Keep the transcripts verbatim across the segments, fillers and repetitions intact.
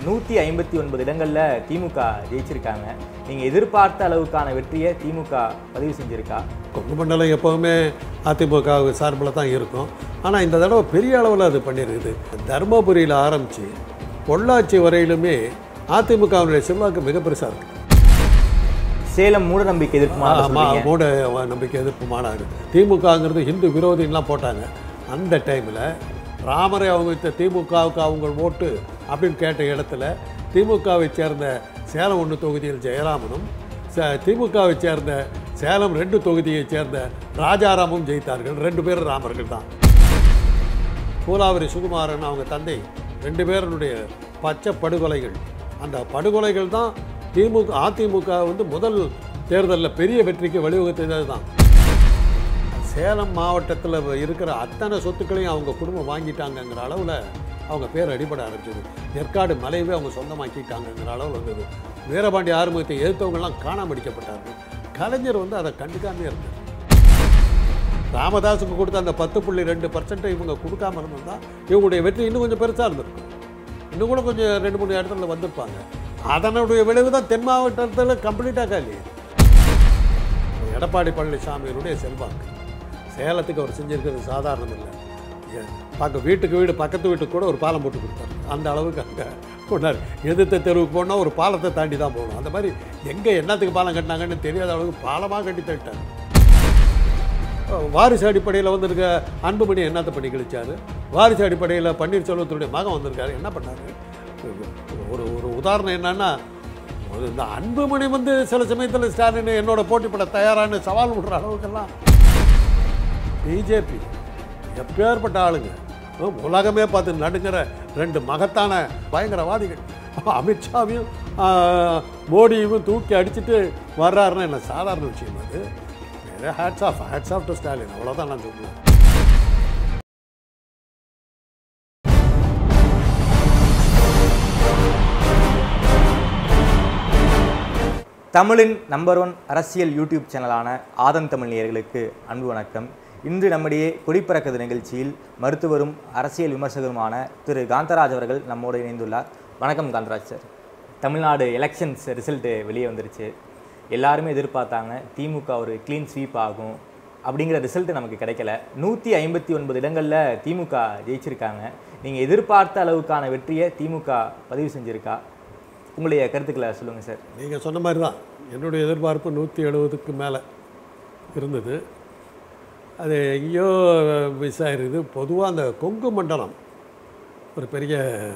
நூற்றி ஐம்பத்தி ஒன்பது இடங்களில் திமுக ஜெயிச்சிருக்காங்க. நீங்கள் எதிர்பார்த்த அளவுக்கான வெற்றியை திமுக பதிவு செஞ்சுருக்கா? கொங்கு மண்டலம் எப்போவுமே அதிமுக சார்பில் தான் இருக்கும். ஆனால் இந்த தடவை பெரிய அளவில் அது பண்ணியிருக்குது. தருமபுரியில் ஆரம்பித்து பொள்ளாச்சி வரையிலுமே அதிமுகவினுடைய செல்வாக்கு மிக பெருசாக இருக்குது. சேலம் மூட நம்பிக்கை எதிர்ப்பு மாநாடு, மூட நம்பிக்கை எதிர்ப்பு மாநாடு, திமுகங்கிறது ஹிந்து விரோதின்லாம் போட்டாங்க. அந்த டைமில் ராமரை அவங்க திமுகவுக்கு அவங்க ஓட்டு அப்படின்னு கேட்ட இடத்துல திமுகவை சேர்ந்த சேலம் ஒன்று தொகுதியில் ஜெயராமனும் திமுகவை சேர்ந்த சேலம் ரெண்டு தொகுதியை சேர்ந்த ராஜாராமும் ஜெயித்தார்கள். ரெண்டு பேரும் ராமர்கள் தான். பூலாவரி சுகுமாரன் அவங்க தந்தை ரெண்டு பேருடைய பச்சை படுகொலைகள். அந்த படுகொலைகள் தான் திமுக அதிமுக வந்து முதல் தேர்தலில் பெரிய வெற்றிக்கு வழிவகுத்தது தான். சேலம் மாவட்டத்தில் இருக்கிற அத்தனை சொத்துக்களையும் அவங்க குடும்பம் வாங்கிட்டாங்கங்கிற அளவில் அவங்க பேர் அடிபட ஆரம்பிச்சது. ஏற்காடு மலையவே அவங்க சொந்தமாக்கிட்டாங்கங்கிற அளவில் வந்தது. வீரபாண்டி ஆறுமுகத்தை எதிர்த்தவங்கெல்லாம் காணாம அடிக்கப்பட்டார்கள். கலைஞர் வந்து அதை கண்டுக்காமே இருந்தார். ராமதாஸுக்கு கொடுத்த அந்த பத்து புள்ளி ரெண்டு பர்சன்ட்டை இவங்க கொடுக்காம இருந்திருந்தால் இவங்களுடைய வெற்றி இன்னும் கொஞ்சம் பெருசாக இருந்திருக்கும். இன்னும் கூட கொஞ்சம் ரெண்டு மூணு இடத்துல வந்திருப்பாங்க. அதனுடைய விளைவு தான் தென் மாவட்டத்தில் கம்ப்ளீட்டாக காலி. எடப்பாடி பழனிசாமியினுடைய செல்வாக்கு சேலத்துக்கு அவர் செஞ்சுருக்கிறது சாதாரணம் இல்லை. பார்க்க வீட்டுக்கு வீடு பக்கத்து வீட்டுக்கு கூட ஒரு பாலம் போட்டு கொடுத்தாரு. அந்த அளவுக்கு அங்கே கொண்டாரு. எதிர்த்த தெருவுக்கு போனால் ஒரு பாலத்தை தாண்டி தான் போகணும். அந்த மாதிரி எங்கே என்னத்துக்கு பாலம் கட்டினாங்கன்னு தெரியாத அளவுக்கு பாலமாக கட்டி தட்டார். வாரிசு அடிப்படையில் வந்திருக்க அன்புமணி என்னத்தை பண்ணி கழிச்சார். வாரிசு அடிப்படையில் பன்னீர்செல்வத்துடைய மகன் வந்திருக்காரு, என்ன பண்ணார்? ஒரு ஒரு உதாரணம் என்னன்னா, இந்த அன்புமணி வந்து சில சமயத்தில் ஸ்டாலின் என்னோட போட்டிப்பட தயாரான சவால் விடுற அளவுக்கெல்லாம் பிஜேபி எப்பேற்பட்ட ஆளுங்க, உலகமே பார்த்து நடுங்கிற ரெண்டு மகத்தான பயங்கரவாதிகள். அமித்ஷாவையும் மோடியையும் தூக்கி அடிச்சுட்டு வர்றாருன்னு என்ன சாதாரண விஷயம் அது. Hats off hats off to Stalin, அவ்வளோதான் நான் சொல்லுவேன். தமிழின் நம்பர் ஒன் அரசியல் யூடியூப் சேனலான ஆதன் தமிழ் நேயர்களுக்கு அன்பு வணக்கம். இன்று நம்முடைய கொடிப்பறக்குது நிகழ்ச்சியில் மருத்துவரும் அரசியல் விமர்சகருமான திரு காந்தராஜ் அவர்கள் நம்மோடு இணைந்துள்ளார். வணக்கம் Kantharaj sir. Tamil Nadu elections result வெளியே வந்துருச்சு. எல்லாருமே எதிர்பார்த்தாங்க திமுக ஒரு க்ளீன் ஸ்வீப் ஆகும். அப்படிங்கிற ரிசல்ட்டு நமக்கு கிடைக்கல. நூற்றி ஐம்பத்தி ஒன்பது இடங்களில் திமுக ஜெயிச்சிருக்காங்க. நீங்கள் எதிர்பார்த்த அளவுக்கான வெற்றியை திமுக பதிவு செஞ்சுருக்கா? உங்களுடைய கருத்துக்களை சொல்லுங்கள் சார். நீங்கள் சொன்ன மாதிரி தான் என்னுடைய எதிர்பார்ப்பு நூற்றி எழுபதுக்கு மேலே இருந்தது. அது எங்கேயோ மிஸ் ஆகிருது. பொதுவாக அந்த கொங்கு மண்டலம் ஒரு பெரிய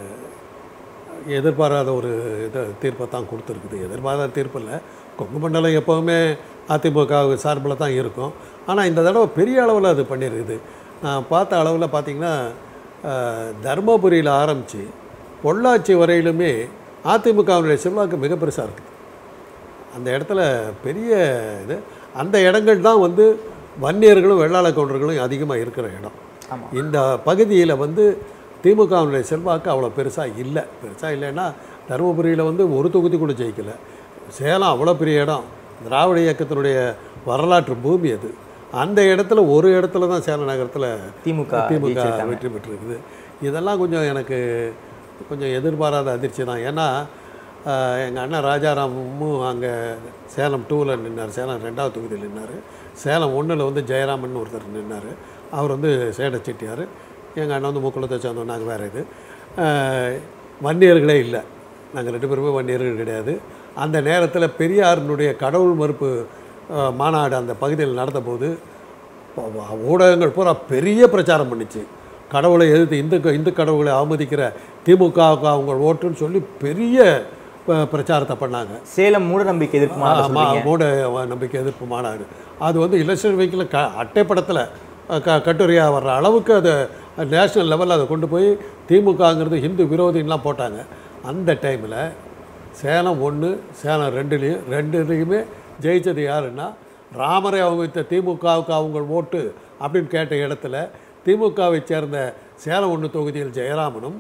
எதிர்பாராத ஒரு இதை தீர்ப்பை தான் கொடுத்துருக்குது. எதிர்பாராத தீர்ப்பு இல்லை. கொங்கு மண்டலம் எப்போவுமே அதிமுக சார்பில் தான் இருக்கும். ஆனால் இந்த தடவை பெரிய அளவில் அது பண்ணியிருக்குது. நான் பார்த்த அளவில் பார்த்திங்கன்னா தருமபுரியில் ஆரம்பித்து பொள்ளாச்சி வரையிலுமே அதிமுகவினுடைய செல்வாக்கு மிக பெருசாக இருக்குது. அந்த இடத்துல பெரிய இது. அந்த இடங்கள் தான் வந்து வன்னியர்களும் வெள்ளாள கவுண்டர்களும் அதிகமாக இருக்கிற இடம். இந்த பகுதியில் வந்து திமுகவினுடைய செல்வாக்கு அவ்வளோ பெருசாக இல்லை. பெருசாக இல்லைன்னா தருமபுரியில் வந்து ஒரு தொகுதி கூட ஜெயிக்கலை. சேலம் அவ்வளோ பெரிய இடம், திராவிட இயக்கத்தினுடைய வரலாற்று பூமி அது. அந்த இடத்துல ஒரு இடத்துல தான் சேலம் நகரத்தில் திமுக திமுக வெற்றி பெற்றிருக்குது. இதெல்லாம் கொஞ்சம் எனக்கு கொஞ்சம் எதிர்பாராத அதிர்ச்சி தான். ஏன்னா எங்கள் அண்ணன் ராஜாராமும் அங்கே சேலம் டூவில் நின்னார், சேலம் ரெண்டாவது தொகுதியில் நின்னார். சேலம் ஒன்றில் வந்து ஜெயராமன் ஒருத்தர் நின்னார். அவர் வந்து சேட செட்டியார். எங்கள் அண்ணன் வந்து முக்குளத்தை சேர்ந்தோம். நாங்கள் வேறு இது வன்னியர்களே இல்லை. நாங்கள் ரெண்டு பேருமே வன்னியர்கள் கிடையாது. அந்த நேரத்தில் பெரியாரினுடைய கடவுள் மறுப்பு மாநாடு அந்த பகுதியில் நடந்தபோது ஊடகங்கள் பூரா பெரிய பிரச்சாரம் பண்ணிச்சு. கடவுளை எதிர்த்து இந்து இந்து கடவுளை அவமதிக்கிற திமுகவுக்கு அவங்க ஓட்டுன்னு சொல்லி பெரிய பிரச்சாரத்தை பண்ணாங்க. சேலம் மூட நம்பிக்கை எதிர்ப்பு மாநாடு, மூட நம்பிக்கை எதிர்ப்பு மாநாடு அது வந்து இலெக்ஷன் வீக்கில் க அட்டைப்படத்தில் க கட்டுரையாக வர்ற அளவுக்கு அதை நேஷ்னல் லெவலில் அதை கொண்டு போய் திமுகங்கிறது ஹிந்து விரோதின்லாம் போட்டாங்க. அந்த டைமில் சேலம் ஒன்று சேலம் ரெண்டுலேயும் ரெண்டுலேயுமே ஜெயித்தது யாருன்னா ராமரை அவங்க திமுகவுக்கு அவங்க ஓட்டு அப்படின்னு கேட்ட இடத்துல திமுகவை சேர்ந்த சேலம் ஒன்று தொகுதியில் ஜெயராமனும்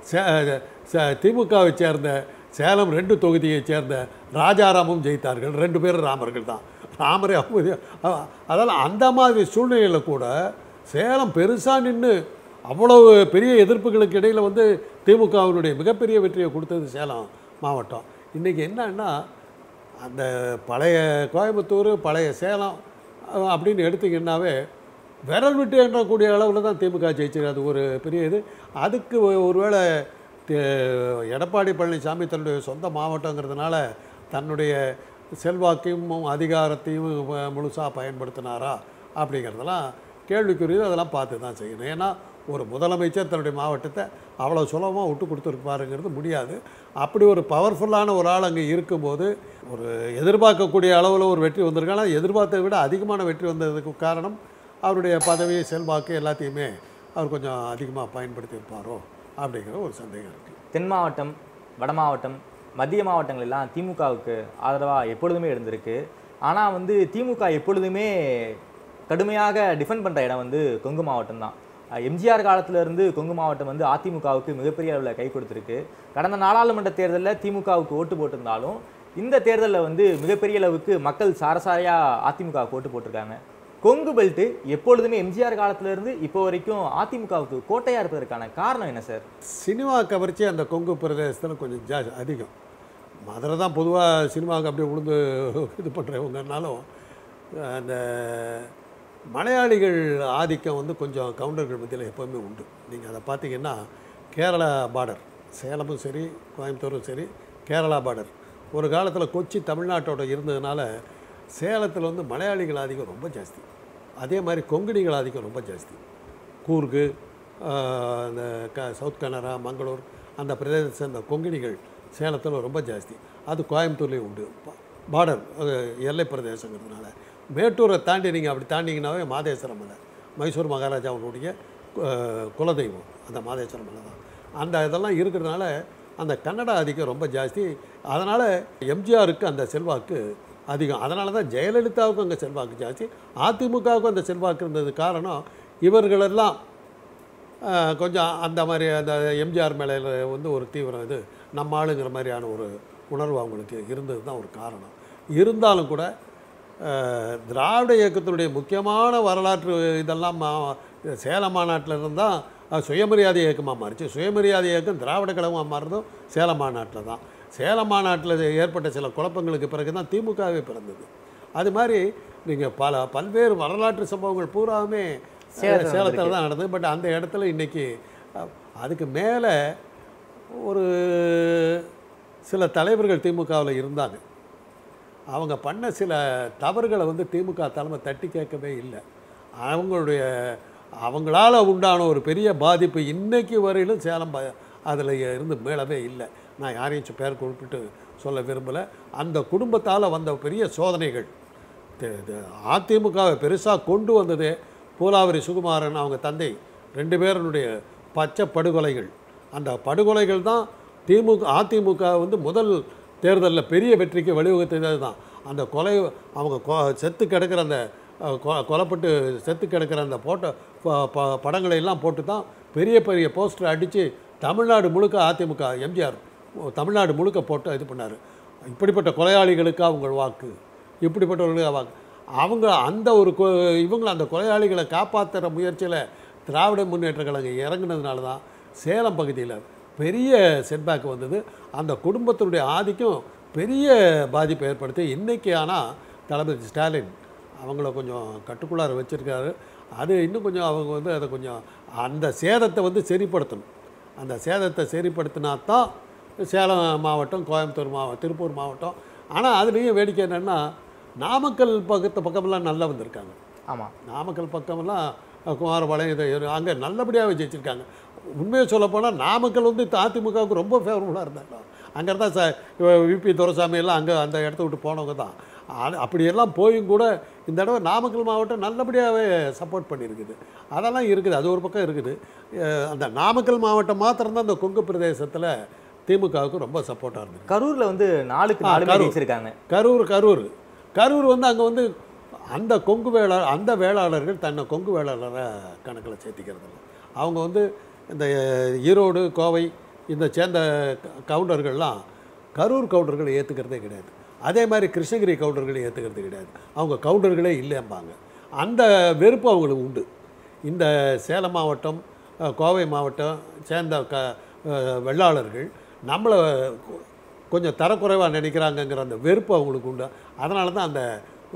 திமுகவை சேர்ந்த சேலம் ரெண்டு தொகுதியை சேர்ந்த ராஜாராமும் ஜெயித்தார்கள். ரெண்டு பேரும் ராமர்கள் தான். ராமரை அவங்க அதால் அந்த மாதிரி சூழ்நிலையில் கூட சேலம் பெருசாக நின்று அவ்வளவு பெரிய எதிர்ப்புகளுக்கு இடையில் வந்து திமுகவினுடைய மிகப்பெரிய வெற்றியை கொடுத்தது சேலம் மாவட்டம். இன்றைக்கி என்னன்னா அந்த பழைய கோயம்புத்தூர் பழைய சேலம் அப்படின்னு எடுத்திங்கன்னாவே விரல் விட்டு எண்ணக்கூடிய அளவில் தான் திமுக ஜெயிச்சிருக்கு. அது ஒரு பெரிய இது. அதுக்கு ஒருவேளை எடப்பாடி பழனிசாமி தன்னுடைய சொந்த மாவட்டங்கிறதுனால தன்னுடைய செல்வாக்கையும் அதிகாரத்தையும் முழுசாக பயன்படுத்தினாரா அப்படிங்கிறதெல்லாம் கேள்விக்குரியது. அதெல்லாம் பார்த்து தான் செய்யணும். ஏன்னா ஒரு முதலமைச்சர் தன்னுடைய மாவட்டத்தை அவ்வளோ சுலபமாக விட்டு கொடுத்துருப்பாருங்கிறது முடியாது. அப்படி ஒரு பவர்ஃபுல்லான ஒரு ஆள் அங்கே இருக்கும்போது ஒரு எதிர்பார்க்கக்கூடிய அளவில் ஒரு வெற்றி வந்திருக்காங்க. எதிர்பார்த்ததை விட அதிகமான வெற்றி வந்ததுக்கு காரணம் அவருடைய பதவி செல்வாக்கு எல்லாத்தையுமே அவர் கொஞ்சம் அதிகமாக பயன்படுத்தியிருப்பாரோ அப்படிங்கிற ஒரு சந்தேகம் இருக்குது. தென் மாவட்டம், வட மாவட்டம், மத்திய மாவட்டங்கள் எல்லாம் திமுகவுக்கு ஆதரவாக எப்பொழுதுமே இருந்திருக்கு. ஆனால் வந்து திமுக எப்பொழுதுமே கடுமையாக டிஃபெண்ட் பண்ணுற இடம் வந்து கொங்கு மாவட்டம் தான். எம்ஜிஆர் காலத்திலேருந்து கொங்கு மாவட்டம் வந்து அதிமுகவுக்கு மிகப்பெரிய அளவில் கை கொடுத்துருக்கு. கடந்த நாடாளுமன்ற தேர்தலில் திமுகவுக்கு ஓட்டு போட்டிருந்தாலும் இந்த தேர்தலில் வந்து மிகப்பெரிய அளவுக்கு மக்கள் சாரசாரியாக அதிமுகவுக்கு ஓட்டு போட்டிருக்காங்க. கொங்கு பெல்ட்டு எப்பொழுதுமே எம்ஜிஆர் காலத்திலேருந்து இப்போ வரைக்கும் அதிமுகவுக்கு கோட்டையாக இருப்பதற்கான காரணம் என்ன சார்? சினிமா கவர்ச்சி அந்த கொங்கு பிரதேசத்தில் கொஞ்சம் ஜா அதிகம். மதுரை தான் பொதுவாக சினிமாவுக்கு அப்படியே உளுந்து இது பண்ணுறவங்கனாலும் அந்த மலையாளிகள் ஆதிக்கம் வந்து கொஞ்சம் கவுண்டர்கள் மத்தியில் எப்போவுமே உண்டு. நீங்கள் அதை பார்த்தீங்கன்னா கேரளா பார்டர், சேலமும் சரி கோயம்புத்தூரும் சரி கேரளா பார்டர் ஒரு காலத்தில் கொச்சி தமிழ்நாட்டோட இருந்ததுனால சேலத்தில் வந்து மலையாளிகள் ஆதிக்கம் ரொம்ப ஜாஸ்தி. அதே மாதிரி கொங்கணிகள் ஆதிக்கம் ரொம்ப ஜாஸ்தி. கூர்கு, அந்த க சவுத் கனரா, மங்களூர் அந்த பிரதேச அந்த கொங்கணிகள் சேலத்தில் ரொம்ப ஜாஸ்தி. அது கோயம்புத்தூர்லேயும் உண்டு. பார்டர் எல்லை பிரதேசங்கிறதுனால மேட்டூரை தாண்டி நீங்கள் அப்படி தாண்டிங்கன்னாவே மாதேஸ்வரம் மலை, மைசூர் மகாராஜாவுடைய குலதெய்வம் அந்த மாதேஸ்வரம் மலை தான். அந்த இதெல்லாம் இருக்கிறதுனால அந்த கன்னட ஆதிக்கம் ரொம்ப ஜாஸ்தி. அதனால் எம்ஜிஆருக்கு அந்த செல்வாக்கு அதிகம். அதனால தான் ஜெயலலிதாவுக்கும் அங்கே செல்வாக்கு ஜாஸ்தி, அதிமுகவுக்கும் அந்த செல்வாக்கு இருந்தது. காரணம் இவர்களெல்லாம் கொஞ்சம் அந்த மாதிரி அந்த எம்ஜிஆர் மேலே வந்து ஒரு தீவிரம் இது நம்ம ஆளுங்கிற மாதிரியான ஒரு உணர்வு அவங்களுக்கு இருந்தது தான் ஒரு காரணம். இருந்தாலும் கூட திராவிட இயக்கத்தினுடைய முக்கியமான வரலாற்று இதெல்லாம் சேலம் மாநாட்டில் இருந்தால் சுயமரியாதை இயக்கமாக மாறிச்சு. சுயமரியாதை இயக்கம் திராவிட கழகமாக மாறுறதும் சேலம் மாநாட்டில் தான். சேலம் மாநாட்டில் ஏற்பட்ட சில குழப்பங்களுக்கு பிறகு தான் திமுகவே பிறந்தது. அது மாதிரி நீங்கள் பல பல்வேறு வரலாற்று சம்பவங்கள் பூராவுமே சேலத்தில் தான் நடந்தது. பட் அந்த இடத்துல இன்றைக்கி அதுக்கு மேலே ஒரு சில தலைவர்கள் திமுகவில் இருந்தாங்க. அவங்க பண்ண சில தவறுகளை வந்து திமுக தலைமை தட்டி கேட்கவே இல்லை. அவங்களுடைய அவங்களால உண்டான ஒரு பெரிய பாதிப்பு இன்றைக்கு வரையிலும் சேலம் அதில் இருந்து மேலவே இல்லை. நான் யாரையும் பேர் குறிப்பிட்டு சொல்ல விரும்பலை. அந்த குடும்பத்தால் வந்த பெரிய சோதனைகள் அதிமுகவை பெருசாக கொண்டு வந்ததே பூலாவரி சுகுமாரன் அவங்க தந்தை ரெண்டு பேருடைய பச்சை படுகொலைகள். அந்த படுகொலைகள் தான் திமுக அதிமுக வந்து முதல் தேர்தலில் பெரிய வெற்றிக்கு வழிவகுத்தது தான். அந்த கொலை அவங்க செத்து கிடக்கிற அந்த கொலைப்பட்டு செத்து கிடக்கிற அந்த போட்ட படங்களை எல்லாம் போட்டு தான் பெரிய பெரிய போஸ்டர் அடித்து தமிழ்நாடு முழுக்க அதிமுக எம்ஜிஆர் தமிழ்நாடு முழுக்க போட்டு இது பண்ணார். இப்படிப்பட்ட கொலையாளிகளுக்கு அவங்க வாக்கு, இப்படிப்பட்டவர்களுக்கு வாக்கு. அவங்க அந்த ஒரு இவங்களை அந்த கொலையாளிகளை காப்பாற்றுற முயற்சியில் திராவிட முன்னேற்ற கழகம் இறங்குனதுனால தான் சேலம் பகுதியில் பெரிய செட்பேக் வந்தது. அந்த குடும்பத்தினுடைய ஆதிக்கம் பெரிய பாதிப்பை ஏற்படுத்தி இன்றைக்கி ஆனால் தளபதி ஸ்டாலின் அவங்கள கொஞ்சம் கட்டுக்குள்ளார வச்சுருக்காரு. அது இன்னும் கொஞ்சம் அவங்க வந்து அதை கொஞ்சம் அந்த சேதத்தை வந்து சரிப்படுத்தணும். அந்த சேதத்தை சரிப்படுத்தினா தான் சேலம் மாவட்டம், கோயம்புத்தூர் மாவட்டம், திருப்பூர் மாவட்டம். ஆனால் அதுலேயும் வேடிக்கை என்னென்னா நாமக்கல் பக்கத்து பக்கமெல்லாம் நல்லா வந்திருக்காங்க. ஆமாம், நாமக்கல் பக்கமெல்லாம் குமாரபாளையம் இதை அங்கே நல்லபடியாக ஜெயிச்சிருக்காங்க. உண்மையை சொல்லப்போனால் நாமக்கல் வந்து அதிமுகவுக்கு ரொம்ப ஃபேவரபுளாக இருந்தாங்க. அங்கே இருந்தால் ச விபி துரைசாமி எல்லாம் அங்கே அந்த இடத்த விட்டு போனவங்க தான். அப்படியெல்லாம் போயும் கூட இந்த தடவை நாமக்கல் மாவட்டம் நல்லபடியாகவே சப்போர்ட் பண்ணியிருக்குது. அதெல்லாம் இருக்குது, அது ஒரு பக்கம் இருக்குது. அந்த நாமக்கல் மாவட்டம் மாத்திரம்தான் அந்த கொங்கு பிரதேசத்தில் திமுகவுக்கு ரொம்ப சப்போர்ட்டாக இருந்தது. கரூரில் வந்து நாளுக்கு நாலு ஜெயிச்சிருக்காங்க. கரூர் கரூர் கரூர் வந்து அங்கே வந்து அந்த கொங்கு வேளாளர் அந்த வேளாளர்கள் தன்னை கொங்கு வேளாளரை கணக்கில் சேர்த்திக்கிறது. அவங்க வந்து இந்த ஈரோடு கோவை இந்த சேர்ந்த கவுண்டர்கள்லாம் கரூர் கவுண்டர்களை ஏற்றுக்கிறதே கிடையாது. அதே மாதிரி கிருஷ்ணகிரி கவுண்டர்களை ஏற்றுக்கிறது கிடையாது. அவங்க கவுண்டர்களே இல்லைம்பாங்க. அந்த வெறுப்பு அவங்களுக்கு உண்டு. இந்த சேலம் மாவட்டம் கோவை மாவட்டம் சேர்ந்த க வெள்ளாளர்கள் நம்மளை கொஞ்சம் தரக்குறைவாக நினைக்கிறாங்கங்கிற அந்த வெறுப்பு அவங்களுக்கு உண்டு. அதனால தான் அந்த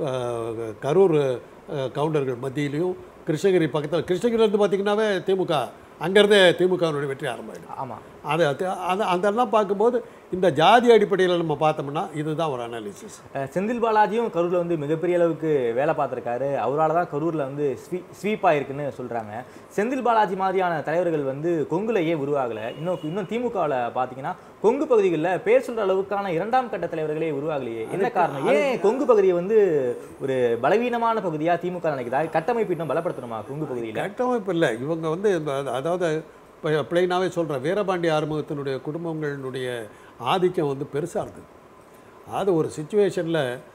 கரூர் கவுண்டர்கள் மத்தியிலையும் கிருஷ்ணகிரி பக்கத்தில் கிருஷ்ணகிரிலேருந்து பார்த்திங்கன்னாவே திமுக அங்கேருந்தே திமுகவினுடைய வெற்றி ஆரம்பமாயிடும். ஆமாம், அது அது அதெல்லாம் பார்க்கும்போது இந்த ஜாதி அடிப்படையில் நம்ம பார்த்தோம்னா இதுதான் ஒரு அனாலிசிஸ். செந்தில் பாலாஜியும் கரூரில் வந்து மிகப்பெரிய அளவுக்கு வேலை பார்த்துருக்காரு. அவரால் தான் கரூரில் வந்து ஸ்வீ ஸ்வீப்பாக இருக்குன்னு சொல்கிறாங்க. செந்தில் பாலாஜி மாதிரியான தலைவர்கள் வந்து கொங்குல ஏன் உருவாகலை? இன்னும் இன்னும் திமுகவில் பார்த்தீங்கன்னா கொங்கு பகுதிகளில் பேர் சொல்கிற அளவுக்கான இரண்டாம் கட்ட தலைவர்களே உருவாகலையே, என்ன காரணம்? ஏன் கொங்கு பகுதியை வந்து ஒரு பலவீனமான பகுதியாக திமுக நினைக்குதா? கட்டமைப்பு இன்னும் பலப்படுத்தணுமா கொங்கு பகுதியில்? கட்டமைப்பு இல்லை, இவங்க வந்து அதாவது பிளைனாகவே சொல்கிறேன், வீரபாண்டி ஆறுமுகத்தினுடைய குடும்பங்களினுடைய ஆதிக்கம் வந்து பெருசாக இருந்தது. அது ஒரு சுச்சுவேஷனில்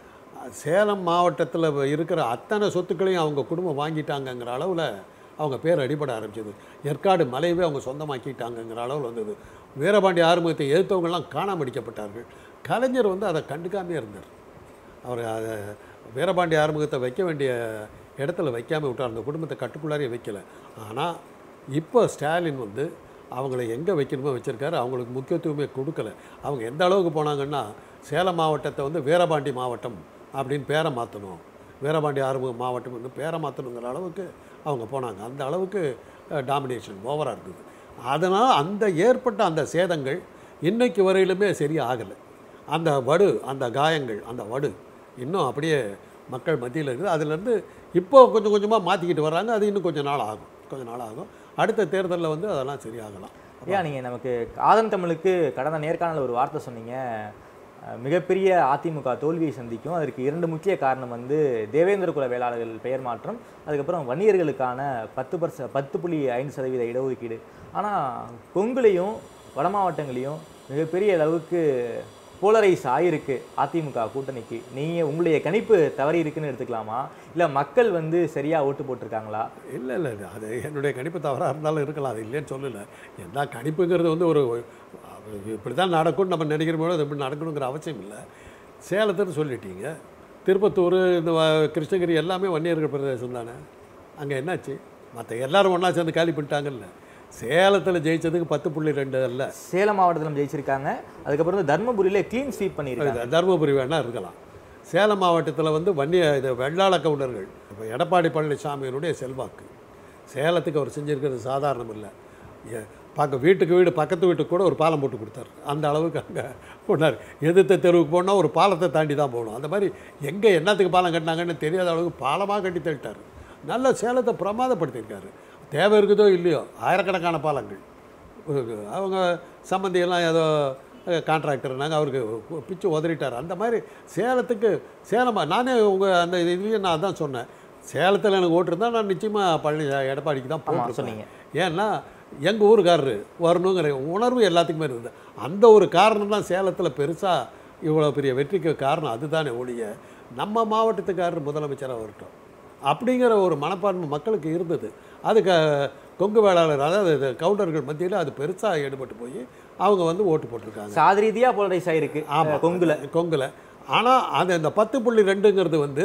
சேலம் மாவட்டத்தில் இருக்கிற அத்தனை சொத்துக்களையும் அவங்க குடும்பம் வாங்கிட்டாங்கங்கிற அளவில் அவங்க பேர் அடிபட ஆரம்பிச்சது. ஏற்காடு மலையவே அவங்க சொந்தமாக்கிட்டாங்கங்கிற அளவில் வந்தது. வீரபாண்டி ஆறுமுகத்தை எதிர்த்தவங்கெல்லாம் காணாம அடிக்கப்பட்டார்கள். கலைஞர் வந்து அதை கண்டுக்காமே இருந்தார். அவர் அதை வீரபாண்டி ஆறுமுகத்தை வைக்க வேண்டிய இடத்துல வைக்காமல் விட்டார். அந்த குடும்பத்தை கட்டுக்குள்ளாரே வைக்கலை. ஆனால் இப்போ ஸ்டாலின் வந்து அவங்கள எங்கே வைக்கணுமோ வச்சுருக்காரு. அவங்களுக்கு முக்கியத்துவமே கொடுக்கல. அவங்க எந்த அளவுக்கு போனாங்கன்னா சேலம் மாவட்டத்தை வந்து வீரபாண்டி மாவட்டம் அப்படின்னு பேரை மாற்றணும், வீரபாண்டி ஆறுமுக மாவட்டம் வந்து பேரை மாற்றணுங்கிற அளவுக்கு அவங்க போனாங்க. அந்த அளவுக்கு டாமினேஷன் ஓவராக இருக்குது. அதனால் அந்த ஏற்பட்ட அந்த சேதங்கள் இன்றைக்கு வரையிலுமே சரியாகலை. அந்த வடு, அந்த காயங்கள், அந்த வடு இன்னும் அப்படியே மக்கள் மத்தியில் இருக்குது. அதுலேருந்து இப்போ கொஞ்சம் கொஞ்சமாக மாற்றிக்கிட்டு வர்றாங்க. அது இன்னும் கொஞ்சம் நாள் ஆகும் கொஞ்சம் நாள் ஆகும் அடுத்த தேர்தலில் வந்து அதெல்லாம் சரியாகலாம். ஐயா, நீங்கள் நமக்கு ஆதன் தமிழுக்கு கடந்த நேர்காணல் ஒரு வார்த்தை சொன்னீங்க, மிகப்பெரிய அதிமுக தோல்வியை சந்திக்கும், அதற்கு இரண்டு முக்கிய காரணம் வந்து தேவேந்திர குல வேளாளர்கள் பெயர் மாற்றம், அதுக்கப்புறம் வன்னியர்களுக்கான பத்து பர்ச பத்து புள்ளி ஐந்து சதவீத இடஒதுக்கீடு. ஆனால் கொங்குலையும் வட மாவட்டங்களையும் மிகப்பெரிய அளவுக்கு போலரைஸ் ஆகிருக்கு அதிமுக கூட்டணிக்கு. நீங்கள் உங்களுடைய கணிப்பு தவறி இருக்குன்னு எடுத்துக்கலாமா, இல்லை மக்கள் வந்து சரியாக ஓட்டு போட்டிருக்காங்களா? இல்லை இல்லை அது என்னுடைய கணிப்பு தவறாக இருந்தாலும் இருக்கலாம், அது இல்லைன்னு சொல்லலை. எல்லா கணிப்புங்கிறது வந்து ஒரு இப்படி தான் நடக்கும்னு நம்ம நினைக்கிறோமோ அது இப்படி நடக்கணுங்கிற அவசியம் இல்லை. சேலத்துன்னு சொல்லிட்டீங்க, திருப்பத்தூர், இந்த கிருஷ்ணகிரி எல்லாமே வன்னியர்கள் பிரதேசம் தானே. அங்கே என்னாச்சு? மற்ற எல்லாரும் ஒன்றா சேர்ந்து காலி பண்ணிட்டாங்கல்ல. சேலத்தில் ஜெயிச்சதுக்கு பத்து புள்ளி ரெண்டு அல்ல, சேலம் மாவட்டத்தில் ஜெயிச்சிருக்காங்க. அதுக்கப்புறம் வந்து தர்மபுரியில் க்ளீன் ஸ்வீப் பண்ணியிருக்காங்க. தர்மபுரி வேணால் இருக்கலாம். சேலம் மாவட்டத்தில் வந்து வன்னிய இது வெள்ளாள கவுண்டர்கள், இப்போ எடப்பாடி பழனிசாமியினுடைய செல்வாக்கு சேலத்துக்கு அவர் செஞ்சுருக்கிறது சாதாரணம் இல்லை. பார்க்க வீட்டுக்கு வீடு பக்கத்து வீட்டுக்கு கூட ஒரு பாலம் போட்டு கொடுத்தாரு. அந்த அளவுக்கு அங்கே போனார். எதிர்த்த தெருவுக்கு போனால் ஒரு பாலத்தை தாண்டி தான் போகணும். அந்த மாதிரி எங்கே என்னத்துக்கு பாலம் கட்டினாங்கன்னு தெரியாத அளவுக்கு பாலமாக கட்டி தள்ளிட்டார். நல்ல சேலத்தை பிரமாதப்படுத்தியிருக்காரு. தேவை இருக்குதோ இல்லையோ ஆயிரக்கணக்கான பாலங்கள். அவங்க சம்பந்தியெல்லாம் ஏதோ கான்ட்ராக்டர்னாங்க, அவருக்கு பிச்சு உதறிட்டார். அந்த மாதிரி சேலத்துக்கு சேலமாக நானே உங்கள் அந்த இதுலேயும் நான் தான் சொன்னேன், சேலத்தில் எனக்கு ஓட்டுருந்தால் நான் நிச்சயமாக பழனி எடப்பாடிக்கு தான் போட்டு சொன்னீங்க. ஏன்னா எங்கள் ஊருக்காரரு வரணுங்கிற உணர்வு எல்லாத்துக்குமே இருந்தது. அந்த ஒரு காரணம் தான் சேலத்தில் பெருசாக இவ்வளோ பெரிய வெற்றிக்கு காரணம். அதுதானே ஒழிய நம்ம மாவட்டத்துக்காரர் முதலமைச்சராக வரட்டும் அப்படிங்கிற ஒரு மனப்பான்மை மக்களுக்கு இருந்தது. அதுக்கு கொங்கு வேளாளர், அதாவது கவுண்டர்கள் மத்தியில் அது பெருசாக ஈடுபட்டு போய் அவங்க வந்து ஓட்டு போட்டிருக்காங்க. சாதி ரீதியாக போலரைஸ் ஆகிருக்கு. ஆமாம், கொங்குல கொங்குல ஆனால் அது அந்த பத்து புள்ளி ரெண்டுங்கிறது வந்து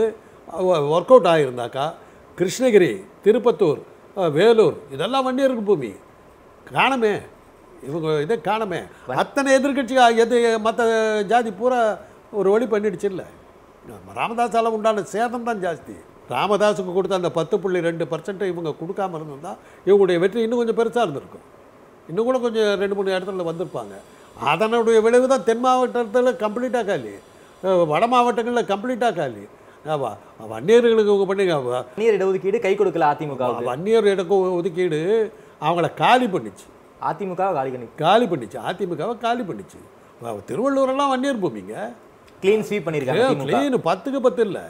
ஒர்க் அவுட் ஆகியிருந்தாக்கா கிருஷ்ணகிரி, திருப்பத்தூர், வேலூர் இதெல்லாம் வன்னியருக்கு பூமி காணமே. இவங்க இதை காணமே. அத்தனை எதிர்கட்சி எது மற்ற ஜாதி பூரா ஒரு வழி பண்ணிடுச்சு. இல்லை, ராமதாஸால் உண்டான சேதம் தான் ஜாஸ்தி. ராமதாஸுக்கு கொடுத்த அந்த பத்து புள்ளி ரெண்டு பர்சன்ட் இவங்க கொடுக்காம இருந்திருந்தால் இவங்களுடைய வெற்றி இன்னும் கொஞ்சம் பெருசாக இருந்திருக்கும். இன்னும் கூட கொஞ்சம் ரெண்டு மூணு இடத்துல வந்திருப்பாங்க. அதனுடைய விளைவு தான் தென் மாவட்டத்தில் கம்ப்ளீட்டாக காலி, வட மாவட்டங்களில் கம்ப்ளீட்டாக காலி. வன்னியர்களுக்கு இவங்க பண்ணி வன்னியர் இடஒதுக்கீடு கை கொடுக்கல அதிமுக. வன்னியர் இட ஒதுக்கீடு அவங்கள காலி பண்ணிச்சு. அதிமுக காலி பண்ணி காலி பண்ணிச்சு அதிமுகவை காலி பண்ணிச்சு. திருவள்ளூரெல்லாம் வன்னியர் பூமிங்க. க்ளீன் ஸ்வீப் பண்ணியிருக்காங்க. க்ளீன் பத்துக்கு பத்து இல்லை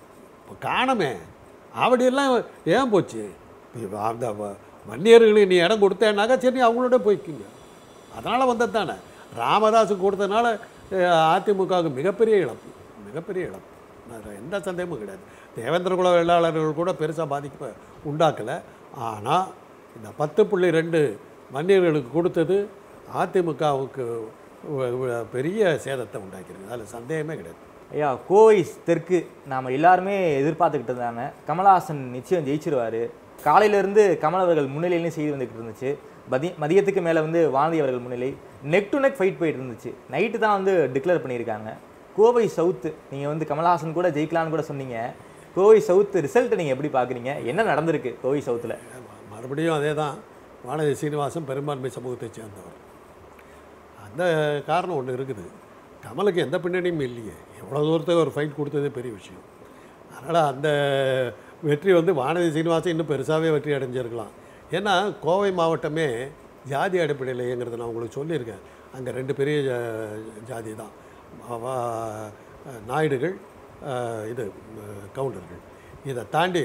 காணமே. அப்படியெல்லாம் ஏன் போச்சு? அந்த வன்னியர்களுக்கு நீ இடம் கொடுத்தேன்னாக்கா சரி அவங்களோட போய்க்குங்க. அதனால் வந்தது தானே. ராமதாஸுக்கு கொடுத்ததுனால அதிமுகவுக்கு மிகப்பெரிய இழப்பு, மிகப்பெரிய இழப்பு. எந்த சந்தேகமும் கிடையாது. தேவேந்திர குல வேளாளர்கள் கூட பெருசாக பாதிப்பு உண்டாக்கலை. ஆனால் இந்த பத்து புள்ளி ரெண்டு வன்னியர்களுக்கு கொடுத்தது அதிமுகவுக்கு பெரிய சேதத்தை உண்டாக்கிருக்கு. அதில் சந்தேகமே கிடையாது. ஐயா, கோவை தெற்கு நாம் எல்லாருமே எதிர்பார்த்துக்கிட்டு இருந்தாங்க, கமலஹாசன் நிச்சயம் ஜெயிச்சிருவார், காலையிலேருந்து கமல் அவர்கள் முன்னிலையிலையும் செய்து வந்துக்கிட்டு இருந்துச்சு. மதிய மதியத்துக்கு மேலே வந்து வானதி அவர்கள் முன்னிலை, நெக் டு நெக் ஃபைட் போயிட்டு இருந்துச்சு. நைட்டு தான் வந்து டிக்ளேர் பண்ணியிருக்காங்க. கோவை சவுத்து நீங்கள் வந்து கமல்ஹாசன் கூட ஜெயிக்கலான்னு கூட சொன்னீங்க. கோவை சவுத்து ரிசல்ட்டை நீங்கள் எப்படி பார்க்குறீங்க? என்ன நடந்திருக்கு கோவை சவுத்தில்? மறுபடியும் அதே தான். வானதி சீனிவாசன் பெரும்பான்மை சமூகத்தை சேர்ந்தவர். அந்த காரணம் ஒன்று இருக்குது. கமலுக்கு எந்த பின்னணியும் இல்லையே. எவ்வளோ தூரத்துக்கு ஒரு ஃபைட் கொடுத்ததே பெரிய விஷயம். அதனால் அந்த வெற்றி வந்து வானதி சீனிவாசன் இன்னும் பெருசாகவே வெற்றி அடைஞ்சிருக்கலாம். ஏன்னா கோவை மாவட்டமே ஜாதி அடிப்படையில் இயங்கிறது நான் உங்களுக்கு சொல்லியிருக்கேன். அங்கே ரெண்டு பெரிய ஜாதி தான், நாயுடுகள், இது கவுண்டர்கள். இதை தாண்டி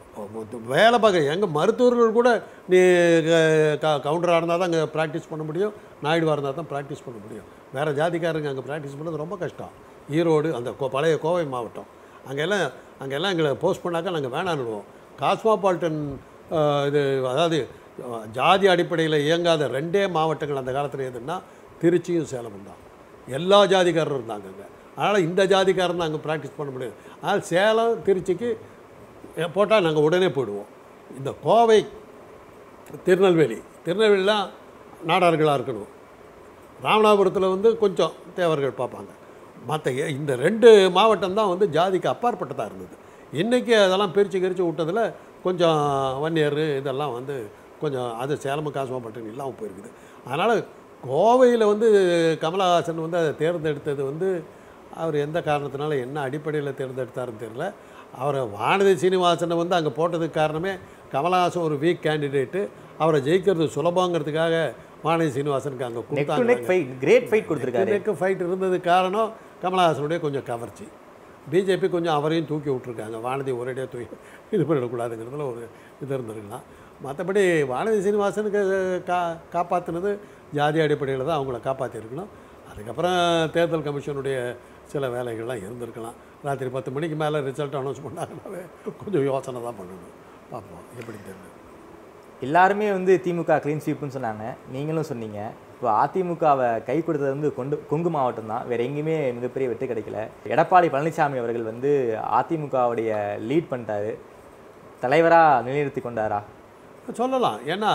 வேலை பார்க்க எங்கள் மருத்துவர்கள் கூட நீ கவுண்டராக இருந்தால் தான் அங்கே ப்ராக்டிஸ் பண்ண முடியும், நாயுடுவாக இருந்தால் தான் ப்ராக்டிஸ் பண்ண முடியும். வேறு ஜாதிக்காரங்க அங்கே ப்ராக்டிஸ் பண்ணது ரொம்ப கஷ்டம். ஈரோடு அந்த பழைய கோவை மாவட்டம் அங்கெல்லாம் அங்கெல்லாம் எங்களை போஸ்ட் பண்ணாக்கா நாங்கள் வேணான்னுடுவோம். காஸ்மாபாலிட்டன் இது அதாவது ஜாதி அடிப்படையில் இயங்காத ரெண்டே மாவட்டங்கள் அந்த காலத்தில் எதுன்னா திருச்சியும் சேலமும் தான். எல்லா ஜாதிக்காரரும் இருந்தாங்க அங்கே. அதனால் இந்த ஜாதிக்காரன் தான் அங்கே ப்ராக்டிஸ் பண்ண முடியும். அதனால் சேலம் திருச்சிக்கு போட்டால் நாங்கள் உடனே போயிடுவோம். இந்த கோவை திருநெல்வேலி திருநெல்வேலிலாம் நாடார்களாக இருக்கணும். ராமநாதபுரத்தில் வந்து கொஞ்சம் தேவர்கள் பார்ப்பாங்க. மற்ற இந்த ரெண்டு மாவட்டம் தான் வந்து ஜாதிக்கு அப்பாற்பட்டதாக இருந்தது. இன்றைக்கி அதெல்லாம் பிரித்து கிரித்து விட்டதில் கொஞ்சம் வன்னியர் இதெல்லாம் வந்து கொஞ்சம் அது சேலம் காசுமாப்பட்டன் இல்லாமல் போயிருக்குது. அதனால் கோவையில் வந்து கமலஹாசன் வந்து அதை தேர்ந்தெடுத்தது வந்து அவர் எந்த காரணத்தினால என்ன அடிப்படையில் தேர்ந்தெடுத்தாருன்னு தெரியல. அவரை வானதி சீனிவாசனை வந்து அங்கே போட்டதுக்கு காரணமே கமலஹாசன் ஒரு வீக் கேண்டிடேட்டு, அவரை ஜெயிக்கிறது சுலபங்கிறதுக்காக வானதி சீனிவாசனுக்கு அங்கே கொடுத்தாங்க. கிரேட் ஃபைட் கொடுத்துருக்காரு. ஃபைட் இருந்தது காரணம் கமலஹாசனுடைய கொஞ்சம் கவர்ச்சி. பிஜேபி கொஞ்சம் அவரையும் தூக்கி விட்ருக்காங்க. வானதி ஒரேடியாக தூக்கி இது பண்ணிடக்கூடாதுங்கிறதுல ஒரு இது இருந்திருக்கலாம். மற்றபடி வானதி சீனிவாசனுக்கு கா காப்பாற்றினது ஜாதி அடிப்படையில் தான் அவங்கள காப்பாற்றிருக்கணும். அதுக்கப்புறம் தேர்தல் கமிஷனுடைய சில வேலைகள்லாம் இருந்திருக்கலாம். ராத்திரி பத்து மணிக்கு மேலே ரிசல்ட் அனௌன்ஸ் பண்ணாங்கன்னாவே கொஞ்சம் யோசனை தான் பண்ணணும். பார்ப்போம் எப்படி தெரியல. எல்லாருமே வந்து திமுக க்ளீன் ஸ்வீப்னு சொன்னாங்க, நீங்களும் சொன்னீங்க. இப்போ அதிமுகவை கை கொடுத்தது வந்து கொண்டு கொங்கு மாவட்டம் தான், வேறு எங்கேயுமே மிகப்பெரிய வெற்றி கிடைக்கல. எடப்பாடி பழனிசாமி அவர்கள் வந்து அதிமுகவுடைய லீட் பண்ணிட்டாரு, தலைவராக நிலைநிறுத்தி கொண்டாரா சொல்லலாம். ஏன்னா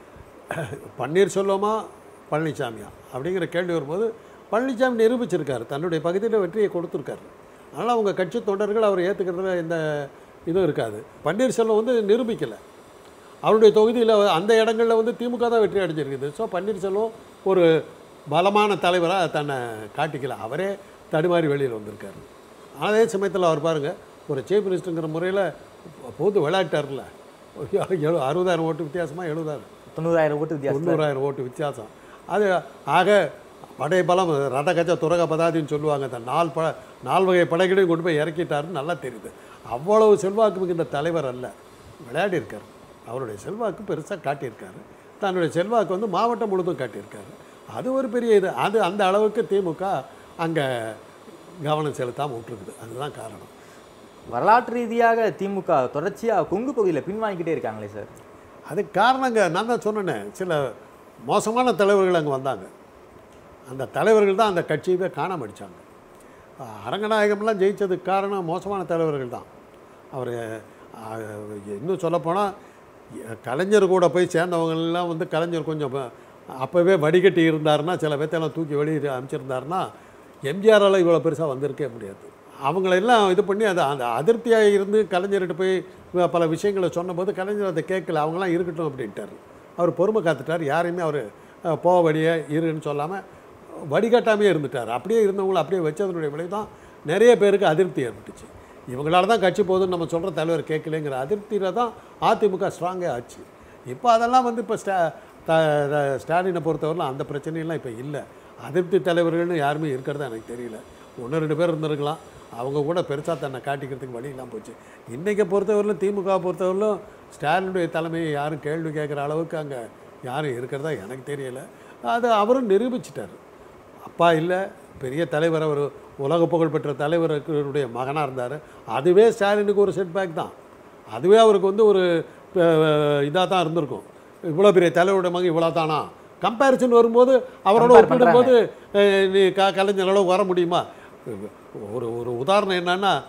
பன்னீர்செல்வமா பழனிசாமியா அப்படிங்கிற கேள்வி வரும்போது பழனிசாமி நிரூபிச்சிருக்காரு, தன்னுடைய பகுதியில் வெற்றியை கொடுத்துருக்காரு. அதனால் அவங்க கட்சி தொண்டர்கள் அவர் ஏற்றுக்கிறதுல எந்த இதுவும் இருக்காது. பன்னீர்செல்வம் வந்து நிரூபிக்கலை. அவருடைய தொகுதியில் அந்த இடங்களில் வந்து திமுக தான் வெற்றி அடைஞ்சிருக்குது. ஸோ பன்னீர்செல்வம் ஒரு பலமான தலைவராக தன்னை காட்டிக்கல, அவரே தடுமாறி வெளியில் வந்திருக்காரு. அதே சமயத்தில் அவர் பாருங்கள், ஒரு சீஃப் மினிஸ்டருங்கிற முறையில் பொது விளையாட்டார்ல எழு அறுபதாயிரம் ஓட்டு வித்தியாசமாக எழுபதாயிரம் தொண்ணூறாயிரம் ஓட்டு வித்தியாசம் தொண்ணூறாயிரம் ஓட்டு வித்தியாசம். அது ஆக படை பலம் ரத கஜ துரக பதாதின்னு சொல்லுவாங்க. அந்த நாலு ப நால் வகை படைகளையும் கொண்டு போய் இறக்கிட்டாருன்னு நல்லா தெரியுது. அவ்வளவு செல்வாக்கு மிகுந்த தலைவர் அல்ல, விளையாடி இருக்கார். அவருடைய செல்வாக்கு பெருசாக காட்டியிருக்காரு. தன்னுடைய செல்வாக்கு வந்து மாவட்டம் முழுதும் காட்டியிருக்காரு. அது ஒரு பெரிய இது. அது அந்த அளவுக்கு திமுக அங்கே கவனம் செலுத்தாமல் விட்டுருக்குது. அதுதான் காரணம். வரலாற்று ரீதியாக திமுக தொடர்ச்சியாக கொங்கு பகுதியில் பின்வாங்கிக்கிட்டே இருக்காங்களே சார். அதுக்கு காரணங்க நான் தான் சொன்னேன், சில மோசமான தலைவர்கள் அங்கே வந்தாங்க. அந்த தலைவர்கள் தான் அந்த கட்சியவே காணாம அடித்தாங்க. அரங்கநாயகம்லாம் ஜெயித்ததுக்கு காரணம் மோசமான தலைவர்கள் தான். அவர் இன்னும் சொல்லப்போனால் கலைஞர் கூட போய் சேர்ந்தவங்கெல்லாம் வந்து கலைஞர் கொஞ்சம் அப்போவே வடிகட்டி இருந்தாருன்னா, சில பேர்த்தெல்லாம் தூக்கி வெளியே அமைச்சிருந்தாருன்னா எம்ஜிஆரால் இவ்வளோ பெருசாக வந்திருக்கே முடியாது. அவங்களெல்லாம் இது பண்ணி அதை அந்த அதிருப்தியாக இருந்து கலைஞர்கிட்ட போய் பல விஷயங்களை சொன்னபோது கலைஞர் அதை கேட்கல, அவங்களாம் இருக்கட்டும் அப்படின்ட்டார். அவர் பொறுமை காத்துட்டார். யாரையுமே அவர் போக வழியே இருன்னு சொல்லாமல் வடிகட்டாமே இருந்துட்டார். அப்படியே இருந்தவங்களை அப்படியே வச்சதனுடைய விளைவு தான் நிறைய பேருக்கு அதிருப்தி ஏற்பட்டுச்சு. இவங்களால தான் கட்சி போகுதுன்னு நம்ம சொல்கிற தலைவர் கேட்கலைங்கிற அதிருப்தியில் தான் அதிமுக ஸ்ட்ராங்கே ஆச்சு. இப்போ அதெல்லாம் வந்து இப்போ ஸ்டா ஸ்டாலினை பொறுத்தவரைலாம் அந்த பிரச்சனையெல்லாம் இப்போ இல்லை. அதிருப்தி தலைவர்கள்னு யாருமே இருக்கிறதா எனக்கு தெரியல. ஒன்று ரெண்டு பேர் இருந்திருக்கலாம், அவங்க கூட பெருசாக தன்னை காட்டிக்கிறதுக்கு வழியெல்லாம் போச்சு. இன்றைக்கி பொறுத்தவரையிலும் திமுக பொறுத்தவரையிலும் ஸ்டாலினுடைய தலைமையை யாரும் கேள்வி கேட்குற அளவுக்கு அங்கே யாரும் இருக்கிறதா எனக்கு தெரியலை. அது அவரும் நிரூபிச்சிட்டார். அப்பா இல்லை, பெரிய தலைவர், அவர் உலக புகழ்பெற்ற தலைவருடைய மகனாக இருந்தார். அதுவே ஸ்டாலினுக்கு ஒரு செட்பேக் தான். அதுவே அவருக்கு வந்து ஒரு இதாக தான் இருந்திருக்கும். இவ்வளோ பெரிய தலைவருடைய மகன் இவ்வளோ தானா கம்பேரிசன் வரும்போது அவரோட ஒப்பிடும்போது நீ க கலைஞர் அளவுக்கு வர முடியுமா? ஒரு ஒரு உதாரணம் என்னன்னா,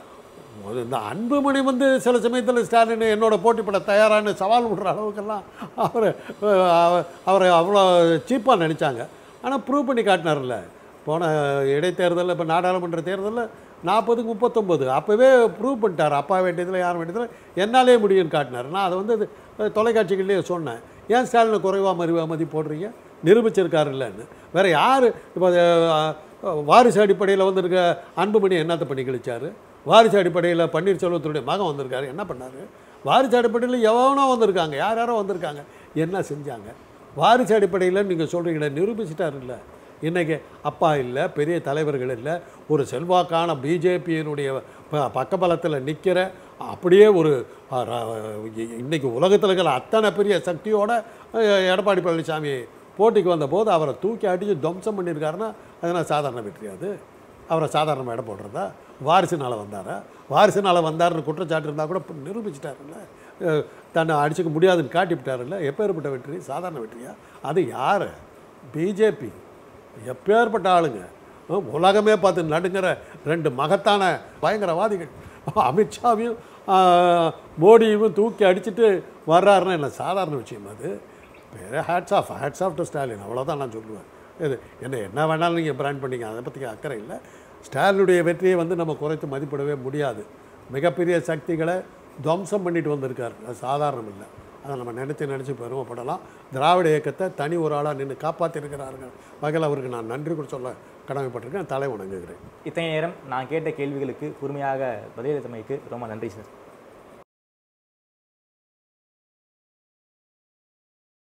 இந்த அன்புமணி வந்து சில சமயத்தில் ஸ்டாலின் என்னோட போட்டிப்பட தயாரான சவால் விடுற அளவுக்கெல்லாம் அவர் அவரை அவ்வளோ சீப்பாக நினச்சாங்க. ஆனால் ப்ரூவ் பண்ணி காட்டினார்ல. போன இடைத்தேர்தலில் இப்போ நாடாளுமன்ற தேர்தலில் நாற்பதுக்கு முப்பத்தொம்பது அப்போவே ப்ரூவ் பண்ணிட்டார். அப்பா வேண்டியதில் யார் வேண்டியதில் என்னாலே முடியும்னு காட்டினார். நான் அதை வந்து தொலைக்காட்சிகள்லேயே சொன்னேன். ஏன் ஸ்டாலினை குறைவாக மறுவா மதி போடுறீங்க? நிரூபிச்சிருக்காரு இல்லைன்னு. வேறு யார் இப்போ வாரிசு அடிப்படையில் வந்திருக்க அன்புமணி என்னத்தை பண்ணி கழிச்சார்? வாரிசு அடிப்படையில் பன்னீர்செல்வத்துடைய மகன் வந்திருக்காரு, என்ன பண்ணார்? வாரிசு அடிப்படையில் எவனோ வந்திருக்காங்க, யார் யாரோ வந்திருக்காங்க, என்ன செஞ்சாங்க? வாரிசு அடிப்படையில் நீங்கள் சொல்கிறீங்களே, நிரூபிச்சிட்டார் இல்லை. இன்றைக்கி அப்பா இல்லை, பெரிய தலைவர்கள் இல்லை, ஒரு செல்வாக்கான பிஜேபியினுடைய பக்கபலத்தில் நிற்கிற அப்படியே ஒரு இன்றைக்கி உலகத்தில் இருக்கிற அத்தனை பெரிய சக்தியோட எடப்பாடி பழனிசாமி போட்டிக்கு வந்தபோது அவரை தூக்கி அடித்து துவம்சம் பண்ணியிருக்காருன்னா அதனால் சாதாரண வெற்றியாது. அவரை சாதாரணமாக இடம் போடுறதா? வாரிசுனால் வந்தாரா? வாரிசுனால் வந்தார்னு குற்றச்சாட்டு இருந்தால் கூட நிரூபிச்சிட்டாருல்ல. தன்னை அடிச்சுக்க முடியாதுன்னு காட்டிவிட்டாருல்ல. எப்பேற்பட்ட வெற்றி? சாதாரண வெற்றியா? அது யார்? பிஜேபி. எப்பேற்பட்ட ஆளுங்க, உலகமே பார்த்து நடுங்கிற ரெண்டு மகத்தான பயங்கரவாதிகள் அமித்ஷாவையும் மோடியும் தூக்கி அடிச்சுட்டு வர்றாருன்னா என்ன சாதாரண விஷயம்? அது வேறு hats off hats off to Stalin, அவ்வளோதான் நான் சொல்லுவேன். இது என்ன என்ன வேணாலும் நீங்கள் பிராண்ட் பண்ணிங்க, அதை பற்றி அக்கறை இல்லை. ஸ்டாலினுடைய வெற்றியை வந்து நம்ம குறைத்து மதிப்பிடவே முடியாது. மிகப்பெரிய சக்திகளை துவம்சம் பண்ணிட்டு வந்திருக்கார், அது சாதாரணம் இல்லை. அதை நம்ம நினச்சி நினச்சி பெருமைப்படலாம். திராவிட இயக்கத்தை தனி ஒரு ஆளாக நின்று காப்பாற்றிருக்கிறார்கள் வகையில் அவருக்கு நான் நன்றி கூட சொல்ல கடமைப்பட்டிருக்கேன். தலை வணங்குகிறேன். இத்தனை நேரம் நான் கேட்ட கேள்விகளுக்கு பொறுமையாக பதிலளித்தமைக்கு ரொம்ப நன்றி சார்.